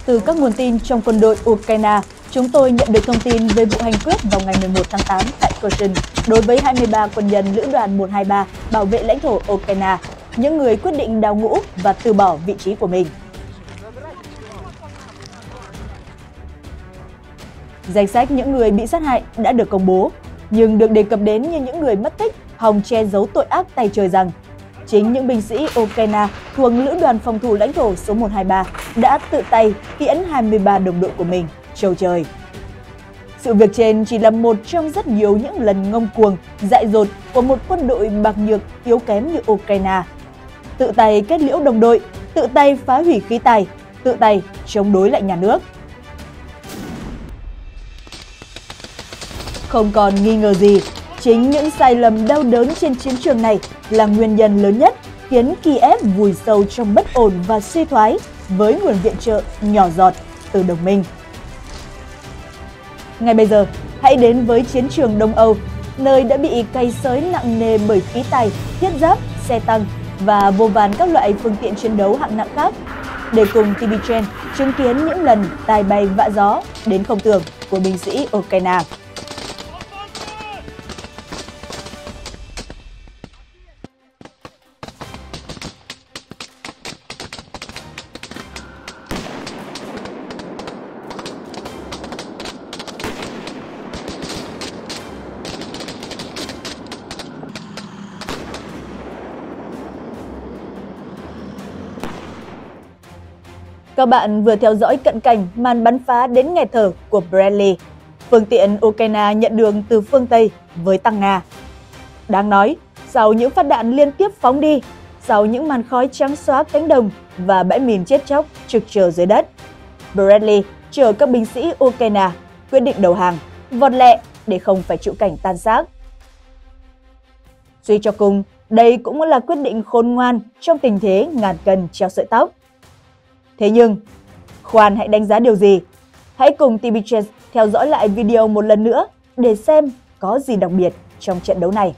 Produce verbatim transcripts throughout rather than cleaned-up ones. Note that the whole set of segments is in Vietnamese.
Từ các nguồn tin trong quân đội Ukraine, chúng tôi nhận được thông tin về vụ hành quyết vào ngày mười một tháng tám tại Kherson đối với hai mươi ba quân nhân lữ đoàn một hai ba bảo vệ lãnh thổ Ukraine, những người quyết định đào ngũ và từ bỏ vị trí của mình. Danh sách những người bị sát hại đã được công bố, nhưng được đề cập đến như những người mất tích hòng che giấu tội ác tay trời rằng chính những binh sĩ Ukraine thuộc lữ đoàn phòng thủ lãnh thổ số một hai ba đã tự tay tiễn hai mươi ba đồng đội của mình trầu trời. Sự việc trên chỉ là một trong rất nhiều những lần ngông cuồng, dại dột của một quân đội bạc nhược yếu kém như Ukraine. Tự tay kết liễu đồng đội, tự tay phá hủy khí tài, tự tay chống đối lại nhà nước. Không còn nghi ngờ gì, chính những sai lầm đau đớn trên chiến trường này là nguyên nhân lớn nhất khiến Kiev vùi sâu trong bất ổn và suy thoái với nguồn viện trợ nhỏ giọt từ đồng minh. Ngay bây giờ, hãy đến với chiến trường Đông Âu, nơi đã bị cày xới nặng nề bởi khí tài, thiết giáp, xe tăng và vô vàn các loại phương tiện chiến đấu hạng nặng khác, để cùng tê bê Trend chứng kiến những lần tài bay vạ gió đến không tưởng của binh sĩ Ukraine. Các bạn vừa theo dõi cận cảnh màn bắn phá đến nghẹt thở của Bradley, phương tiện Ukraine nhận đường từ phương Tây với tăng Nga. Đáng nói, sau những phát đạn liên tiếp phóng đi, sau những màn khói trắng xóa cánh đồng và bãi mìn chết chóc trực chờ dưới đất, Bradley chở các binh sĩ Ukraine quyết định đầu hàng, vọt lẹ để không phải chịu cảnh tan xác. Suy cho cùng, đây cũng là quyết định khôn ngoan trong tình thế ngàn cân treo sợi tóc. Thế nhưng, khoan hãy đánh giá điều gì? Hãy cùng tê bê Trend theo dõi lại video một lần nữa để xem có gì đặc biệt trong trận đấu này.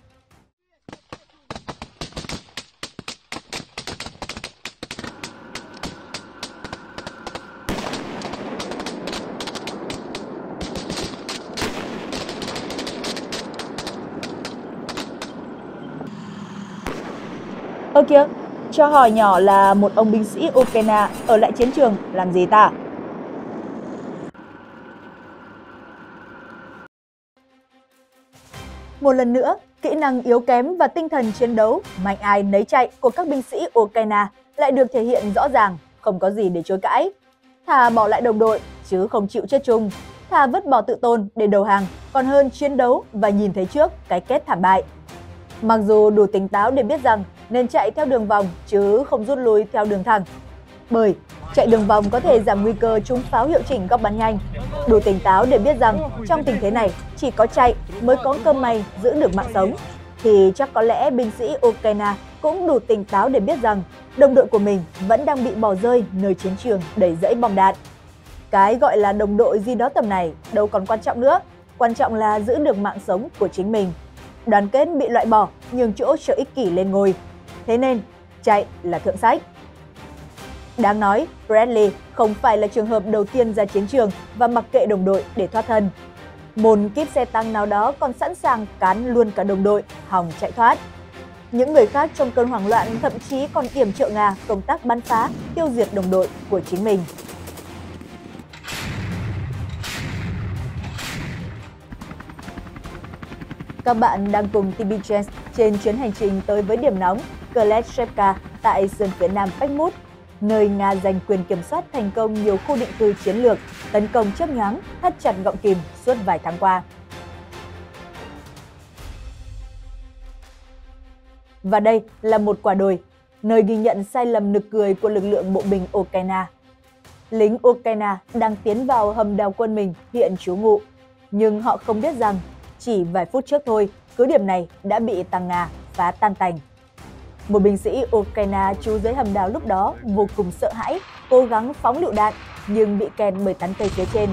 Ơ kìa, cho hỏi nhỏ là một ông binh sĩ Ukraine ở lại chiến trường làm gì ta? Một lần nữa, kỹ năng yếu kém và tinh thần chiến đấu mạnh ai nấy chạy của các binh sĩ Ukraine lại được thể hiện rõ ràng, không có gì để chối cãi. Thà bỏ lại đồng đội chứ không chịu chết chung, thà vứt bỏ tự tôn để đầu hàng còn hơn chiến đấu và nhìn thấy trước cái kết thảm bại. Mặc dù đủ tỉnh táo để biết rằng nên chạy theo đường vòng chứ không rút lui theo đường thẳng. Bởi chạy đường vòng có thể giảm nguy cơ trúng pháo hiệu chỉnh góc bắn nhanh. Đủ tỉnh táo để biết rằng trong tình thế này chỉ có chạy mới có cơ may giữ được mạng sống. Thì chắc có lẽ binh sĩ Ukraine cũng đủ tỉnh táo để biết rằng đồng đội của mình vẫn đang bị bỏ rơi nơi chiến trường đầy rẫy bom đạn. Cái gọi là đồng đội gì đó tầm này đâu còn quan trọng nữa. Quan trọng là giữ được mạng sống của chính mình. Đoàn kết bị loại bỏ, nhường chỗ cho ích kỷ lên ngôi. Thế nên, chạy là thượng sách. Đáng nói, Bradley không phải là trường hợp đầu tiên ra chiến trường và mặc kệ đồng đội để thoát thân. Một kíp xe tăng nào đó còn sẵn sàng cán luôn cả đồng đội, hòng chạy thoát. Những người khác trong cơn hoảng loạn thậm chí còn yểm trợ Nga công tác bắn phá, tiêu diệt đồng đội của chính mình. Các bạn đang cùng tê bê Trend trên chuyến hành trình tới với điểm nóng Kleshchevka tại sườn phía nam Bakhmut, nơi Nga giành quyền kiểm soát thành công nhiều khu định cư chiến lược, tấn công chớp nhoáng, thắt chặt gọng kìm suốt vài tháng qua. Và đây là một quả đồi, nơi ghi nhận sai lầm nực cười của lực lượng bộ binh Ukraine. Lính Ukraine đang tiến vào hầm đào quân mình hiện trú ngụ, nhưng họ không biết rằng chỉ vài phút trước thôi, cứ điểm này đã bị tăng Nga phá tan tành. Một binh sĩ Ukraine trú dưới hầm đào lúc đó vô cùng sợ hãi, cố gắng phóng lựu đạn nhưng bị kẹt bởi tán cây phía trên.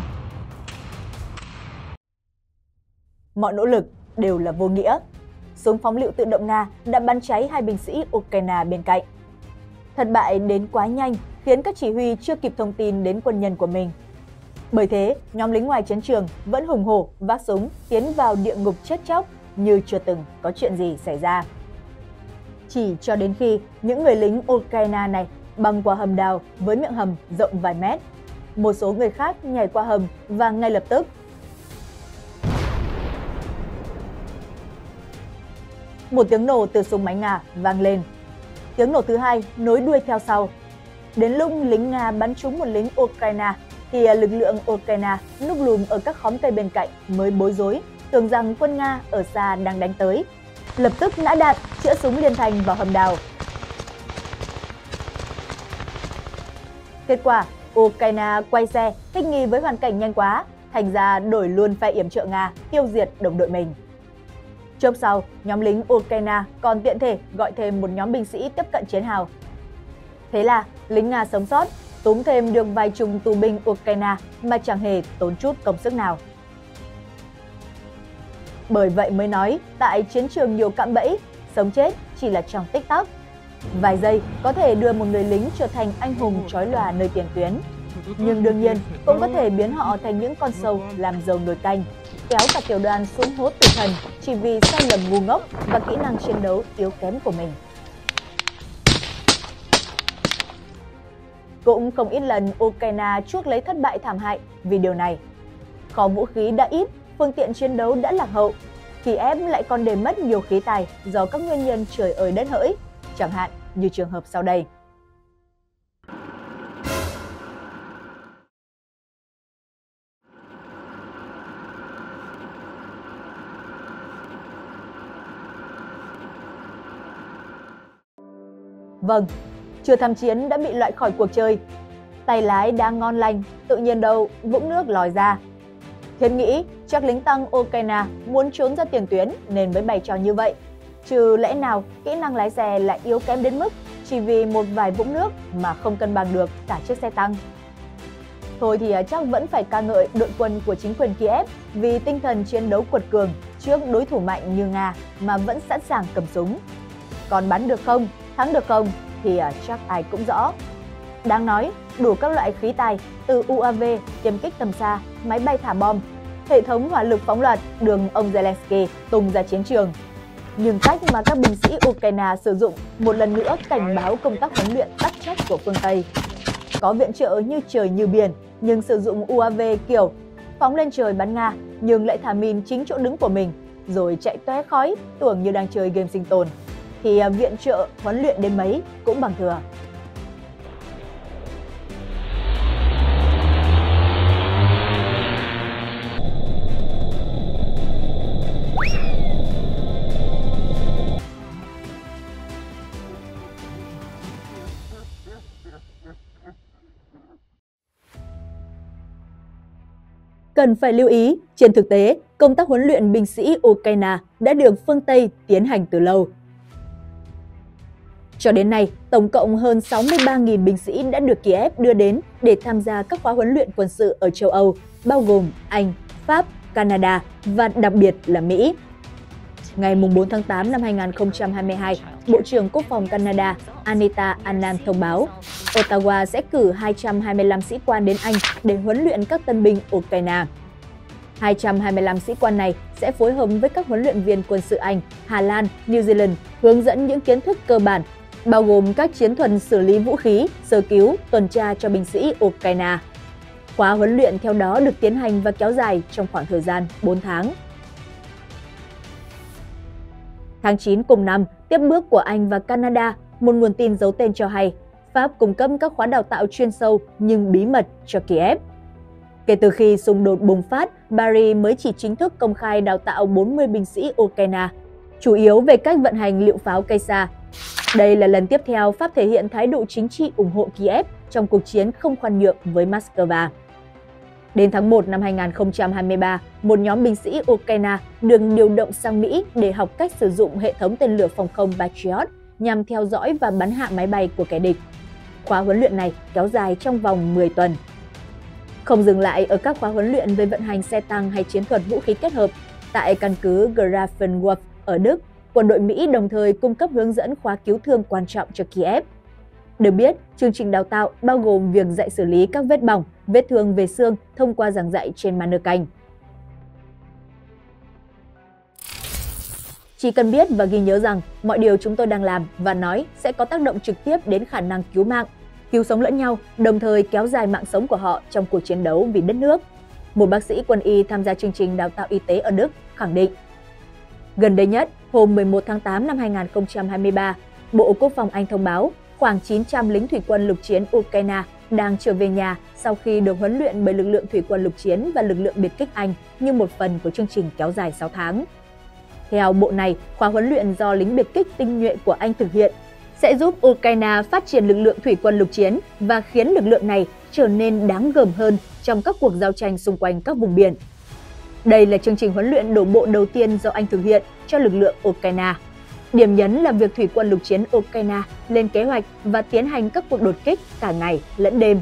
Mọi nỗ lực đều là vô nghĩa. Súng phóng lựu tự động Nga đã bắn cháy hai binh sĩ Ukraine bên cạnh. Thất bại đến quá nhanh khiến các chỉ huy chưa kịp thông tin đến quân nhân của mình. Bởi thế, nhóm lính ngoài chiến trường vẫn hùng hổ vác súng tiến vào địa ngục chết chóc như chưa từng có chuyện gì xảy ra. Chỉ cho đến khi những người lính Ukraine này băng qua hầm đào với miệng hầm rộng vài mét, một số người khác nhảy qua hầm và ngay lập tức một tiếng nổ từ súng máy Nga vang lên. Tiếng nổ thứ hai nối đuôi theo sau. Đến lúc lính Nga bắn trúng một lính Ukraine thì lực lượng Ukraine núp lùm ở các khóm cây bên cạnh mới bối rối, tưởng rằng quân Nga ở xa đang đánh tới. Lập tức nã đạn, chĩa súng liên thành vào hầm đào. Kết quả, Ukraine quay xe, thích nghi với hoàn cảnh nhanh quá, thành ra đổi luôn phe yểm trợ Nga, tiêu diệt đồng đội mình. Chốc sau, nhóm lính Ukraine còn tiện thể gọi thêm một nhóm binh sĩ tiếp cận chiến hào. Thế là lính Nga sống sót, túm thêm được vài chục tù binh Ukraine mà chẳng hề tốn chút công sức nào. Bởi vậy mới nói, tại chiến trường nhiều cạm bẫy, sống chết chỉ là trong tích tắc. Vài giây có thể đưa một người lính trở thành anh hùng chói lòa nơi tiền tuyến. Nhưng đương nhiên cũng có thể biến họ thành những con sâu làm dầu nồi canh, kéo cả tiểu đoàn xuống hố tử thần chỉ vì sai lầm ngu ngốc và kỹ năng chiến đấu yếu kém của mình. Cũng không ít lần Ukraine chuốc lấy thất bại thảm hại vì điều này. Kho vũ khí đã ít, phương tiện chiến đấu đã lạc hậu, Kiev lại còn để mất nhiều khí tài do các nguyên nhân trời ơi đất hỡi, chẳng hạn như trường hợp sau đây. Vâng, chưa tham chiến đã bị loại khỏi cuộc chơi. Tay lái đang ngon lành, tự nhiên đâu vũng nước lòi ra. Thiên nghĩ chắc lính tăng Ukraine muốn trốn ra tiền tuyến nên mới bày trò như vậy. Chứ lẽ nào kỹ năng lái xe lại yếu kém đến mức chỉ vì một vài vũng nước mà không cân bằng được cả chiếc xe tăng. Thôi thì chắc vẫn phải ca ngợi đội quân của chính quyền Kiev vì tinh thần chiến đấu quật cường trước đối thủ mạnh như Nga mà vẫn sẵn sàng cầm súng. Còn bắn được không, thắng được không thì chắc ai cũng rõ. Đáng nói, đủ các loại khí tài từ u a vê, tiêm kích tầm xa, máy bay thả bom, hệ thống hỏa lực phóng loạt đường ông Zelensky tung ra chiến trường. Nhưng cách mà các binh sĩ Ukraine sử dụng một lần nữa cảnh báo công tác huấn luyện tắc trách của phương Tây. Có viện trợ như trời như biển, nhưng sử dụng u a vê kiểu phóng lên trời bắn Nga nhưng lại thả mìn chính chỗ đứng của mình, rồi chạy tóe khói tưởng như đang chơi game sinh tồn. Thì viện trợ huấn luyện đến mấy cũng bằng thừa. Cần phải lưu ý, trên thực tế, công tác huấn luyện binh sĩ Ukraine đã được phương Tây tiến hành từ lâu. Cho đến nay, tổng cộng hơn sáu mươi ba nghìn binh sĩ đã được Kiev đưa đến để tham gia các khóa huấn luyện quân sự ở châu Âu, bao gồm Anh, Pháp, Canada và đặc biệt là Mỹ. Ngày bốn tháng tám năm hai nghìn không trăm hai mươi hai, Bộ trưởng Quốc phòng Canada Anita Anand thông báo Ottawa sẽ cử hai trăm hai mươi lăm sĩ quan đến Anh để huấn luyện các tân binh Ukraine. hai trăm hai mươi lăm sĩ quan này sẽ phối hợp với các huấn luyện viên quân sự Anh, Hà Lan, New Zealand hướng dẫn những kiến thức cơ bản, bao gồm các chiến thuật xử lý vũ khí, sơ cứu, tuần tra cho binh sĩ Ukraine. Khóa huấn luyện theo đó được tiến hành và kéo dài trong khoảng thời gian bốn tháng. Tháng chín cùng năm, tiếp bước của Anh và Canada, một nguồn tin giấu tên cho hay, Pháp cung cấp các khóa đào tạo chuyên sâu nhưng bí mật cho Kiev. Kể từ khi xung đột bùng phát, Paris mới chỉ chính thức công khai đào tạo bốn mươi binh sĩ Ukraine, chủ yếu về cách vận hành lựu pháo cây xa. Đây là lần tiếp theo Pháp thể hiện thái độ chính trị ủng hộ Kiev trong cuộc chiến không khoan nhượng với Moscow. Đến tháng một năm hai nghìn không trăm hai mươi ba, một nhóm binh sĩ Ukraine được điều động sang Mỹ để học cách sử dụng hệ thống tên lửa phòng không Patriot nhằm theo dõi và bắn hạ máy bay của kẻ địch. Khóa huấn luyện này kéo dài trong vòng mười tuần. Không dừng lại ở các khóa huấn luyện về vận hành xe tăng hay chiến thuật vũ khí kết hợp, tại căn cứ Grafenwolf ở Đức, quân đội Mỹ đồng thời cung cấp hướng dẫn khóa cứu thương quan trọng cho Kiev. Được biết, chương trình đào tạo bao gồm việc dạy xử lý các vết bỏng, vết thương về xương thông qua giảng dạy trên màn canh. Chỉ cần biết và ghi nhớ rằng mọi điều chúng tôi đang làm và nói sẽ có tác động trực tiếp đến khả năng cứu mạng, cứu sống lẫn nhau, đồng thời kéo dài mạng sống của họ trong cuộc chiến đấu vì đất nước. Một bác sĩ quân y tham gia chương trình đào tạo y tế ở Đức khẳng định. Gần đây nhất, hôm mười một tháng tám năm hai nghìn không trăm hai mươi ba, Bộ Quốc phòng Anh thông báo khoảng chín trăm lính thủy quân lục chiến Ukraine đang trở về nhà sau khi được huấn luyện bởi lực lượng thủy quân lục chiến và lực lượng biệt kích Anh như một phần của chương trình kéo dài sáu tháng. Theo bộ này, khóa huấn luyện do lính biệt kích tinh nhuệ của Anh thực hiện sẽ giúp Ukraine phát triển lực lượng thủy quân lục chiến và khiến lực lượng này trở nên đáng gờm hơn trong các cuộc giao tranh xung quanh các vùng biển. Đây là chương trình huấn luyện đổ bộ đầu tiên do Anh thực hiện cho lực lượng Ukraine. Điểm nhấn là việc thủy quân lục chiến Ukraine lên kế hoạch và tiến hành các cuộc đột kích cả ngày lẫn đêm.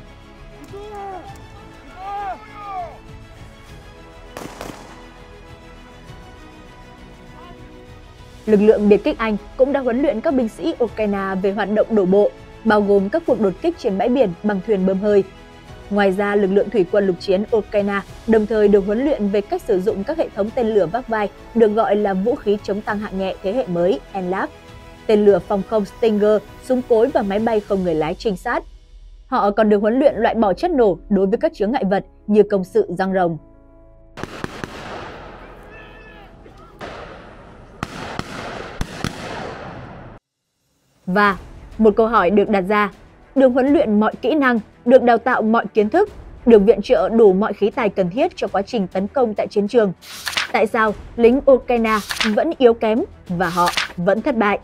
Lực lượng biệt kích Anh cũng đã huấn luyện các binh sĩ Ukraine về hoạt động đổ bộ, bao gồm các cuộc đột kích trên bãi biển bằng thuyền bơm hơi. Ngoài ra, lực lượng thủy quân lục chiến Ukraine đồng thời được huấn luyện về cách sử dụng các hệ thống tên lửa vác vai được gọi là vũ khí chống tăng hạng nhẹ thế hệ mới en láp, tên lửa phòng không Stinger, súng cối và máy bay không người lái trinh sát. Họ còn được huấn luyện loại bỏ chất nổ đối với các chướng ngại vật như công sự răng rồng. Và một câu hỏi được đặt ra, được huấn luyện mọi kỹ năng, được đào tạo mọi kiến thức, được viện trợ đủ mọi khí tài cần thiết cho quá trình tấn công tại chiến trường. Tại sao lính Ukraine vẫn yếu kém và họ vẫn thất bại?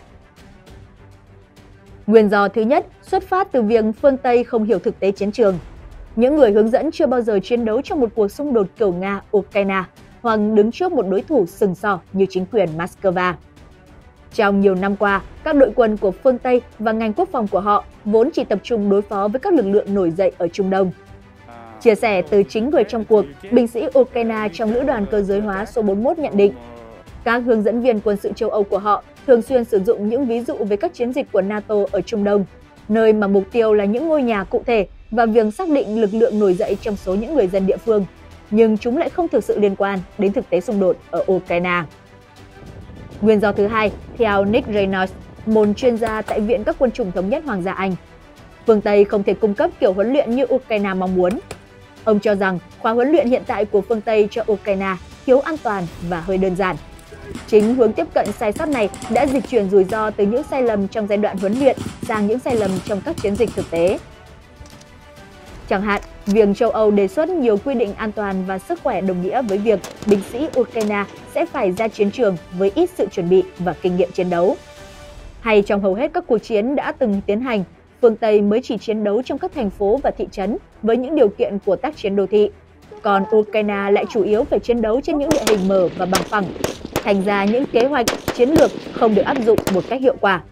Nguyên do thứ nhất xuất phát từ việc phương Tây không hiểu thực tế chiến trường. Những người hướng dẫn chưa bao giờ chiến đấu trong một cuộc xung đột kiểu Nga-Ukraine hoặc đứng trước một đối thủ sừng sỏ như chính quyền Moscow. Trong nhiều năm qua, các đội quân của phương Tây và ngành quốc phòng của họ vốn chỉ tập trung đối phó với các lực lượng nổi dậy ở Trung Đông. Chia sẻ từ chính người trong cuộc, binh sĩ Ukraine trong Lữ đoàn cơ giới hóa số bốn mươi mốt nhận định, các hướng dẫn viên quân sự châu Âu của họ thường xuyên sử dụng những ví dụ về các chiến dịch của NATO ở Trung Đông, nơi mà mục tiêu là những ngôi nhà cụ thể và việc xác định lực lượng nổi dậy trong số những người dân địa phương, nhưng chúng lại không thực sự liên quan đến thực tế xung đột ở Ukraine. Nguyên do thứ hai, theo Nick Reynolds, một chuyên gia tại Viện các quân chủng thống nhất Hoàng gia Anh, phương Tây không thể cung cấp kiểu huấn luyện như Ukraine mong muốn. Ông cho rằng khóa huấn luyện hiện tại của phương Tây cho Ukraine thiếu an toàn và hơi đơn giản. Chính hướng tiếp cận sai sót này đã dịch chuyển rủi ro từ những sai lầm trong giai đoạn huấn luyện sang những sai lầm trong các chiến dịch thực tế. Chẳng hạn, việc châu Âu đề xuất nhiều quy định an toàn và sức khỏe đồng nghĩa với việc binh sĩ Ukraine sẽ phải ra chiến trường với ít sự chuẩn bị và kinh nghiệm chiến đấu. Hay trong hầu hết các cuộc chiến đã từng tiến hành, phương Tây mới chỉ chiến đấu trong các thành phố và thị trấn với những điều kiện của tác chiến đô thị. Còn Ukraine lại chủ yếu phải chiến đấu trên những địa hình mở và bằng phẳng. Thành ra những kế hoạch, chiến lược không được áp dụng một cách hiệu quả.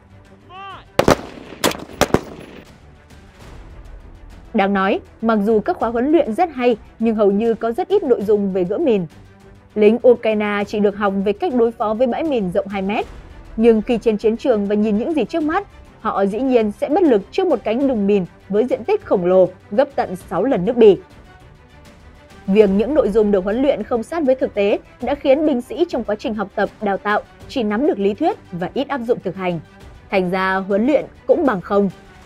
Đáng nói, mặc dù các khóa huấn luyện rất hay nhưng hầu như có rất ít nội dung về gỡ mìn. Lính Ukraine chỉ được học về cách đối phó với bãi mìn rộng hai mét. Nhưng khi trên chiến trường và nhìn những gì trước mắt, họ dĩ nhiên sẽ bất lực trước một cánh đồng mìn với diện tích khổng lồ gấp tận sáu lần nước Bỉ. Việc những nội dung được huấn luyện không sát với thực tế đã khiến binh sĩ trong quá trình học tập, đào tạo chỉ nắm được lý thuyết và ít áp dụng thực hành. Thành ra huấn luyện cũng bằng không.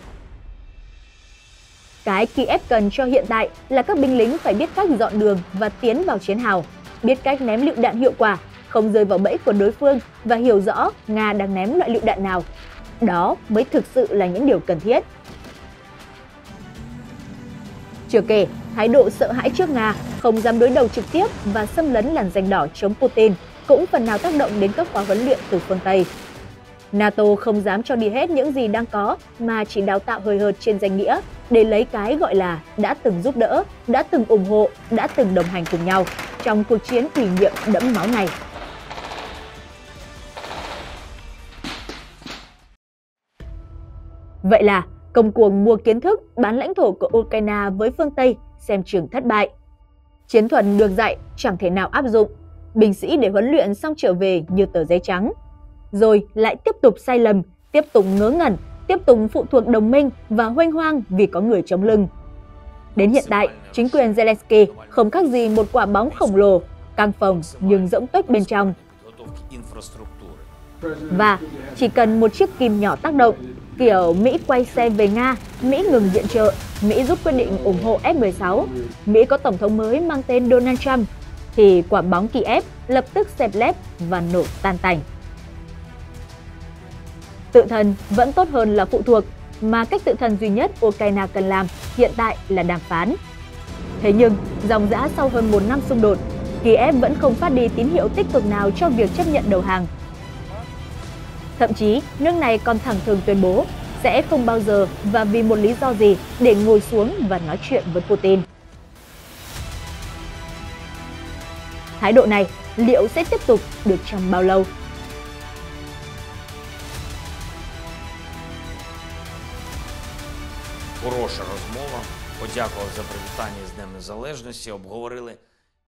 Cái Kiev cần cho hiện tại là các binh lính phải biết cách dọn đường và tiến vào chiến hào, biết cách ném lựu đạn hiệu quả, không rơi vào bẫy của đối phương và hiểu rõ Nga đang ném loại lựu đạn nào. Đó mới thực sự là những điều cần thiết. Chưa kể, thái độ sợ hãi trước Nga, không dám đối đầu trực tiếp và xâm lấn làn ranh đỏ chống Putin cũng phần nào tác động đến các khóa huấn luyện từ phương Tây. NATO không dám cho đi hết những gì đang có mà chỉ đào tạo hời hợt trên danh nghĩa để lấy cái gọi là đã từng giúp đỡ, đã từng ủng hộ, đã từng đồng hành cùng nhau trong cuộc chiến ủy nhiệm đẫm máu này. Vậy là công cuộc mua kiến thức bán lãnh thổ của Ukraine với phương Tây xem chừng thất bại. Chiến thuật được dạy chẳng thể nào áp dụng, binh sĩ để huấn luyện xong trở về như tờ giấy trắng. Rồi lại tiếp tục sai lầm, tiếp tục ngớ ngẩn, tiếp tục phụ thuộc đồng minh và huênh hoang vì có người chống lưng. Đến hiện tại, chính quyền Zelensky không khác gì một quả bóng khổng lồ, căng phồng nhưng rỗng tuếch bên trong. Và chỉ cần một chiếc kim nhỏ tác động, kiểu Mỹ quay xe về Nga, Mỹ ngừng viện trợ, Mỹ rút quyết định ủng hộ F mười sáu, Mỹ có tổng thống mới mang tên Donald Trump, thì quả bóng Kiev lập tức xẹp lép và nổ tan tành. Tự thân vẫn tốt hơn là phụ thuộc, mà cách tự thân duy nhất Ukraine cần làm hiện tại là đàm phán. Thế nhưng, dòng dã sau hơn một năm xung đột, Kiev vẫn không phát đi tín hiệu tích cực nào cho việc chấp nhận đầu hàng. Thậm chí, nước này còn thẳng thừng tuyên bố sẽ không bao giờ và vì một lý do gì để ngồi xuống và nói chuyện với Putin. Thái độ này liệu sẽ tiếp tục được trong bao lâu? Хороша розмова. Подякував за привітання з Днем Незалежності, обговорили